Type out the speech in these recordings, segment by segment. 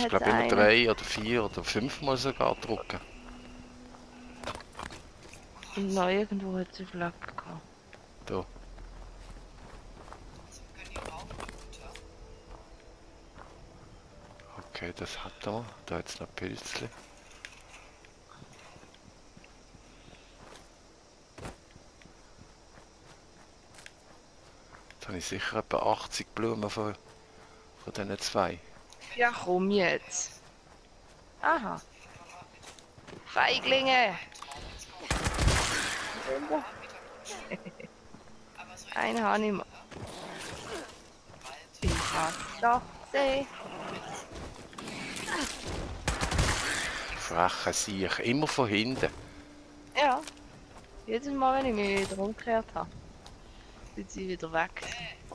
Ich glaube immer 3 oder 4 oder 5 Mal sogar drücken. Und noch irgendwo hat es Flagge gehabt. Da. Okay, das hat er. Da hat es noch Pilzli. Jetzt habe ich sicher etwa 80 Blumen von diesen 2. Ja, komm jetzt. Aha. Feiglinge! Einen habe ich mal. Ich hab's doch gesehen. Freche Siech, immer von hinten. Ja. Jedes Mal, wenn ich mich wieder umgekehrt habe, sind sie wieder weg.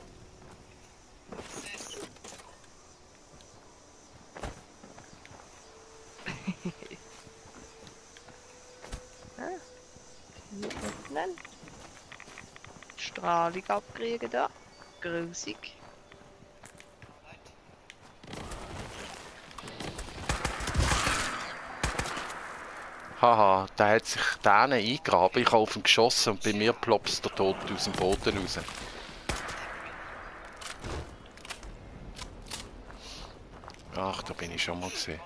Hier öffnen. Strahlung abkriegen da. Grusig. Haha, der hat sich denen eingegraben. Ich habe auf ihn geschossen und bei mir plopst der Tod aus dem Boden raus. Ach, da bin ich schon mal gesehen.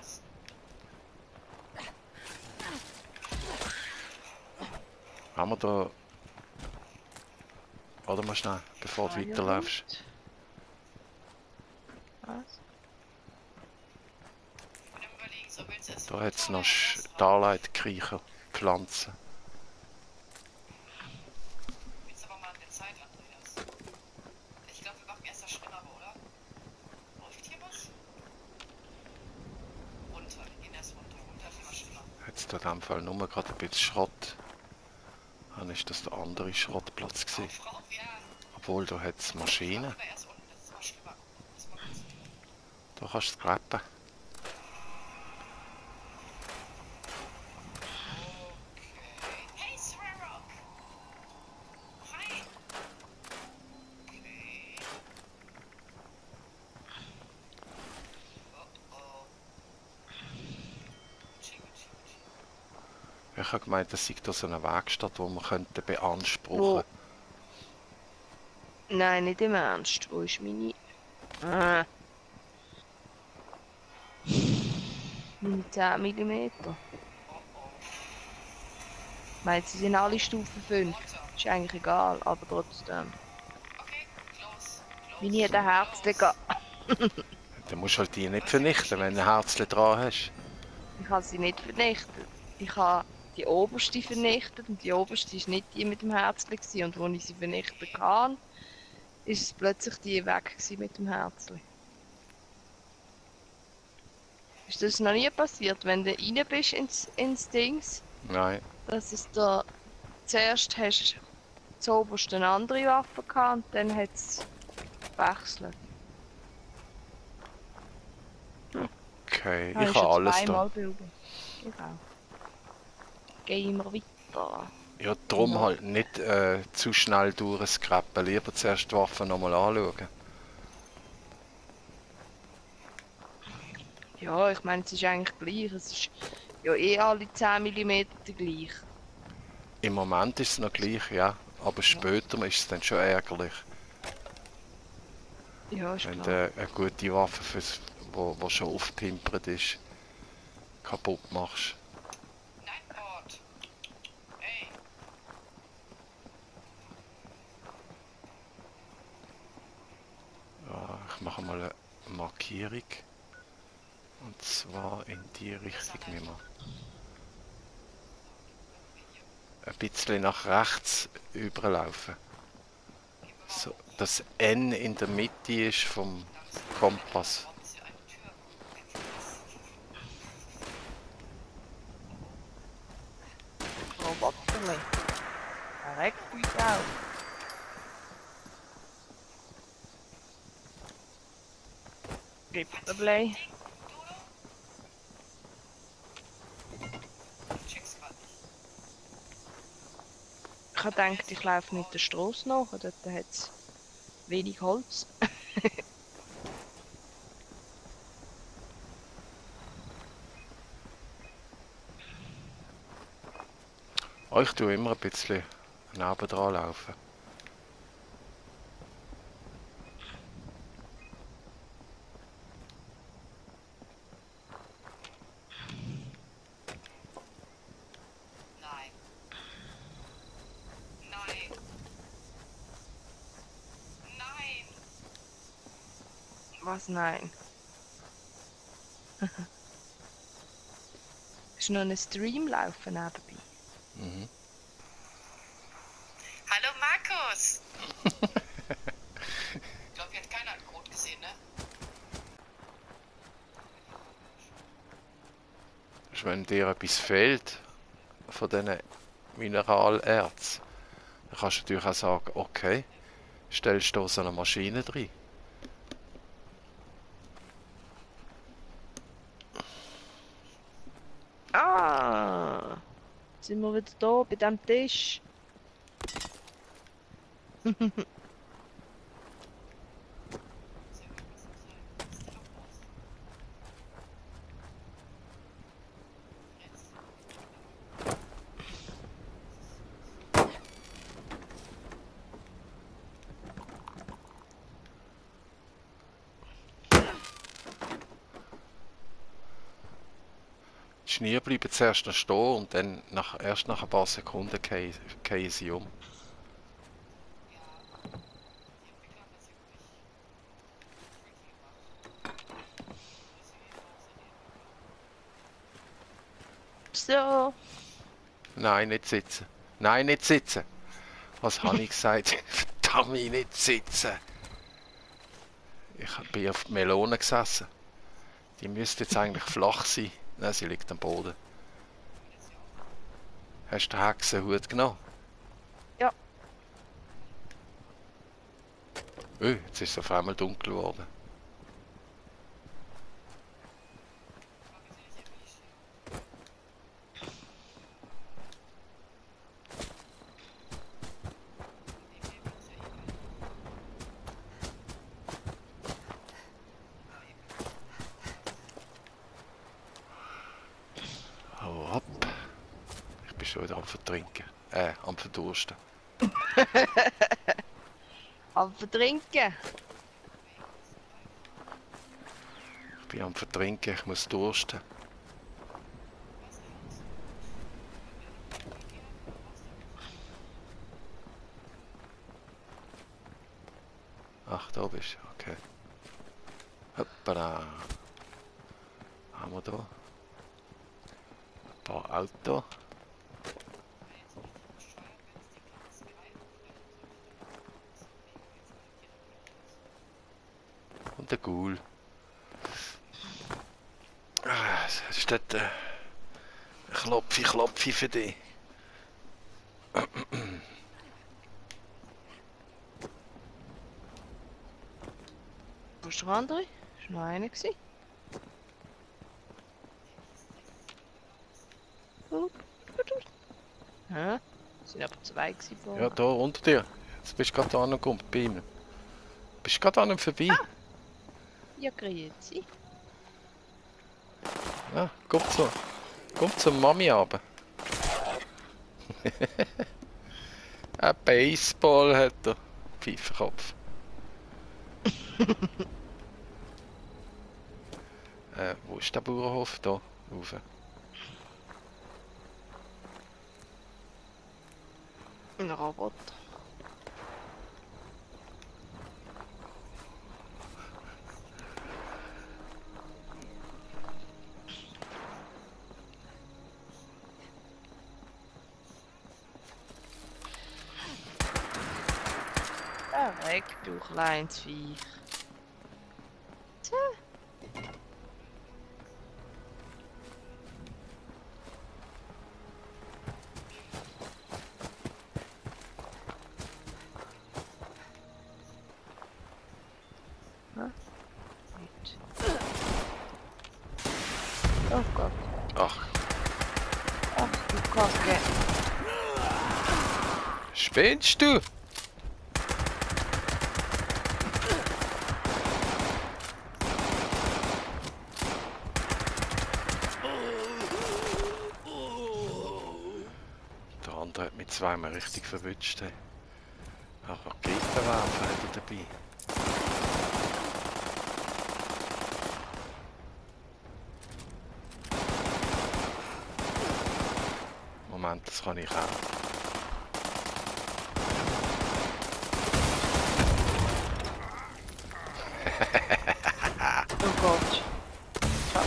Haben wir da... Warte mal schnell, bevor du weiterläufst. Was? Da hat es noch Starlight-Kriecher Pflanzen. Jetzt aber mal an der Zeit, Andreas. Ich glaube, wir machen erst das Schlimmere, oder? Läuft hier was? Runter, wir gehen erst runter. Runter ist immer schlimmer. Jetzt in dem Fall nur gerade ein bisschen Schrott. Dann ist das der andere Schrottplatz gewesen. Rauf, ja. Obwohl, da hat es Maschinen. Machen wir erst unten, das ist immer schlimmer. Das machen wir jetzt. Da kannst du es klappen. Hey, Swerock! Hi! Okay. Oh oh. Ich habe gemeint, das sei da so eine Werkstatt, die man könnte beanspruchen Wo? Nein, nicht im Ernst. Wo ist meine... Ah. Meine 10 mm. Ich meine, sie sind alle Stufen 5. Ist eigentlich egal, aber trotzdem. Okay, close. Meine hat ein Herz gehabt. Dann musst du halt die nicht vernichten, wenn du ein Herzchen dran hast. Ich habe sie nicht vernichtet. Ich habe die oberste vernichtet und die oberste war nicht die mit dem Herzchen gewesen. Und als ich sie vernichtet kann, ist es plötzlich die weg gewesen mit dem Herzchen. Ist das noch nie passiert, wenn du rein bist ins Dings, Nein. dass es da zuerst hast du oberst eine andere Waffe gehabt und dann hat es gewechselt. Okay, Habe ich habe alles zweimal da. geübt. Ich auch. Gehen wir weiter. Ja, darum halt nicht zu schnell durchscrappen. Lieber zuerst die Waffen nochmal anschauen. Ja, ich meine, es ist eigentlich gleich. Es ist ja eh alle 10 mm gleich. Im Moment ist es noch gleich, ja. Aber später ist es dann schon ärgerlich. Ja, ist Wenn klar. du eine gute Waffe, wo schon aufgepimpert ist, kaputt machst. Nightbot! Hey! Ja, ich mache mal eine Markierung. Und zwar in die Richtung nehmen wir. Ein bisschen nach rechts überlaufen. So, das N in der Mitte ist vom Kompass. Warum ist hier eine Tür? Roboterli. Er regt mich auf. Gipfelblei. Ich check's grad nicht. Ich habe gedacht, ich laufe nicht der Strasse nach. Dort hat es wenig Holz. Ich tue immer ein bisschen nebendran laufen. Nein. Nein. Nein. Was? Nein. Ist noch ein Stream laufen nebenbei? Mhm. Hallo Markus. Ich glaube, hier hat keiner einen Code gesehen, ne? Also wenn dir etwas fehlt von diesen Mineralerz, dann kannst du natürlich auch sagen, okay, stellst du so eine Maschine drin. Ah! Sind wir wieder da bei dem Tisch? Die Schnee bleiben zuerst noch stehen und dann erst nach ein paar Sekunden fallen sie um. So. Nein, nicht sitzen. Nein, nicht sitzen. Was habe ich gesagt? Verdammt, nicht sitzen. Ich bin auf die Melone gesessen. Die müsste jetzt eigentlich flach sein. Nein, sie liegt am Boden. Hast du den Hexenhut genommen? Ja. Jetzt ist es auf einmal dunkel geworden. Hau ab. Ich bin schon wieder am Vertrinken. Am Verdursten. Am Vertrinken. Ich bin am Vertrinken, ich muss dursten. Ach, da bist du, okay. Hoppala. Haben wir da? Ein paar Autos. Und der Ghoul. Das ist dort ein Klopfi für dich. Wo ist der andere? Ist noch einer gewesen? Hä? Es sind aber zwei gewesen vorher. Ja, da unter dir. Jetzt bist du gerade da angekommen, bei ihm. Bist du gerade an ihm vorbei? Ja, grüezi. Ja, komm zur Mami runter. Ein Baseball hat er. Pfeifenkopf. Wo ist der Bauernhof? Da, rauf. Ein Roboter. Weg, du kleines Viech. Tja. Gut. Oh Gott. Ach, Ach du Kacke. spinnst du? zweimal richtig verwünscht haben. Auch Raketenwerfer hat er dabei. Moment, das kann ich auch. Oh Gott. Schade.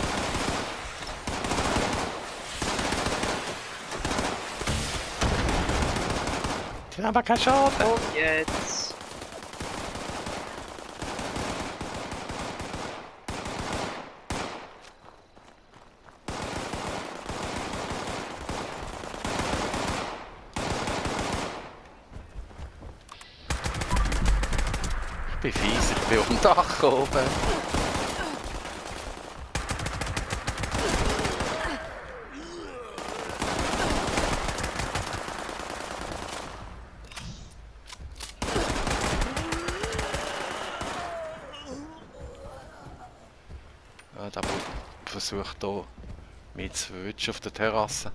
Die haben aber keinen Schaden. Und jetzt. Ich bin fies, ich bin auf dem Dach oben. Ja, der versucht hier mich zu verwünschen auf der Terrasse.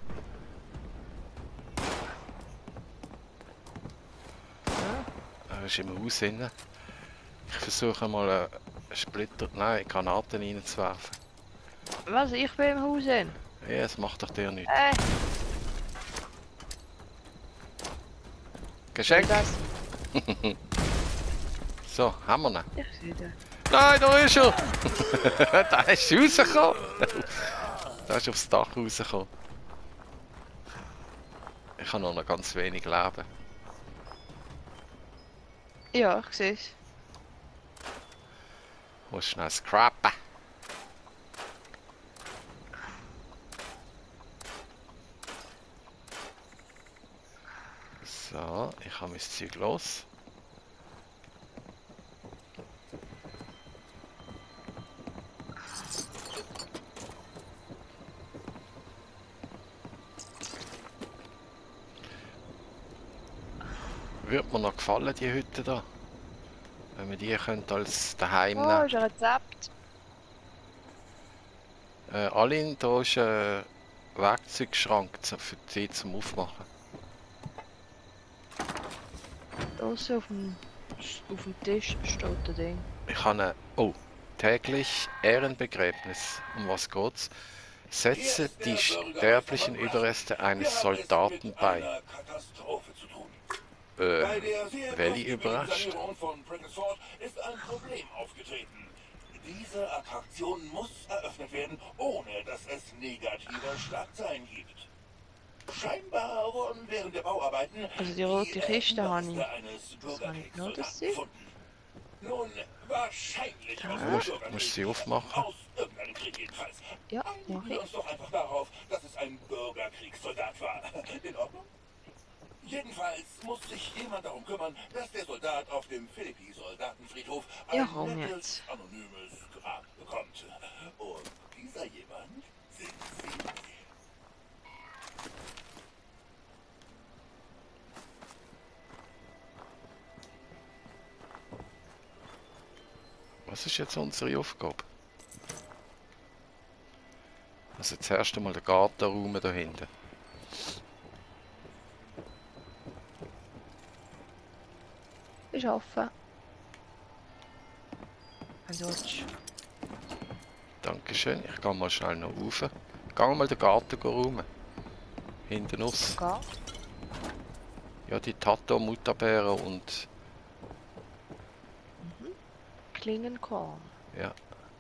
Er ist im Haus drin. Ich versuche mal einen Splitter, nein, Granaten reinzuwerfen. Was? Ich bin im Haus hin. Ja, das macht doch dir nichts. Geschenk! Das. So, haben wir ihn. Ich sehe den. Nein, da ist er! Da ist er rausgekommen! Da ist aufs Dach rausgekommen. Ich habe noch ganz wenig Leben. Ja, ich sehe es. Muss schnell scrappen. So, ich habe mein Zeug los. Würde mir noch gefallen, die Hütte da. Wenn wir die könnte als daheim Oh, nehmen. ist ein Rezept. Alin, da ist ein Werkzeugschrank für die zum Aufmachen. Draussen auf dem Tisch steht das Ding. Ich habe oh, täglich Ehrenbegräbnis. Um was geht's? Setze die sterblichen Überreste eines Soldaten bei. Katastrophe zu tun. Bei der sehr Welli großzügigen überrascht. Sanierung von Bracklesford ist ein Problem aufgetreten. Diese Attraktion muss eröffnet werden, ohne dass es negative Schlagzeilen gibt. Scheinbar wurden während der Bauarbeiten Also die rote Kiste habe ich. Überreste eines habe ich noch, das Bürgerkriegssoldaten sehe. gefunden. Nun, wahrscheinlich aus Musst du sie aufmachen? aus irgendeinem Krieg jedenfalls. Ja, mach Einigen wir ich. uns doch einfach darauf, dass es ein Bürgerkriegssoldat war. In Ordnung? Jedenfalls muss sich jemand darum kümmern, dass der Soldat auf dem Philippi-Soldatenfriedhof Ja, ein warum nettes, jetzt? anonymes Grab bekommt. Und dieser jemand sind Sie. Was ist jetzt unsere Aufgabe? Also zuerst einmal den Gartenraum da hinten. Ist offen. Wenn du willst. Dankeschön. Ich gehe mal schnell noch rauf. Geh mal den Garten räumen. Hinten raus. Geh. Ja, die Tato, Mutterbeeren und Klingenkorn. ja.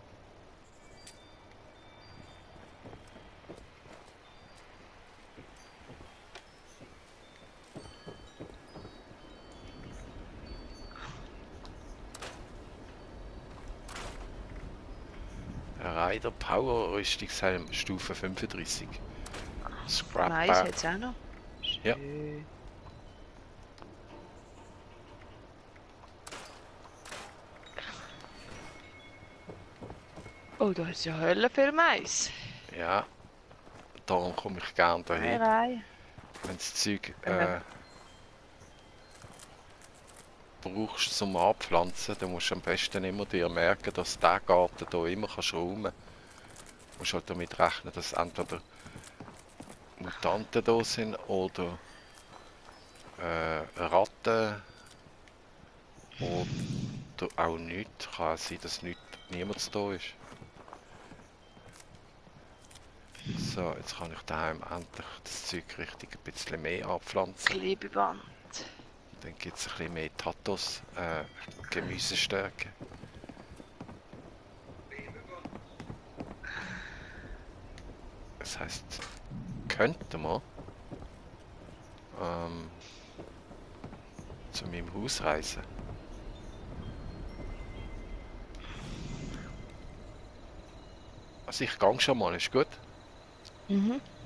Rider Power Rüstungshelm Stufe 35. Scrap Nice, Bar. jetzt auch noch. Ja. Schön. Oh, da ist ja Hölle viel Mais. Ja. Darum komme ich gern dahin. Nein. Wenn das Zeug Ja. brauchst zum Abpflanzen, dann musst du am besten immer dir merken, dass der Garten hier immer kannst räumen. Du musst halt damit rechnen, dass entweder Mutanten da sind oder Ratten oder auch nichts. Kann sein, dass niemand da ist. So, jetzt kann ich daheim endlich das Zeug richtig ein bisschen mehr anpflanzen. Klebeband. Dann gibt es ein bisschen mehr Tatos, Gemüsestärke. Das heisst, könnte man zu meinem Haus reisen. Also ich gang schon mal, ist gut. Mhm.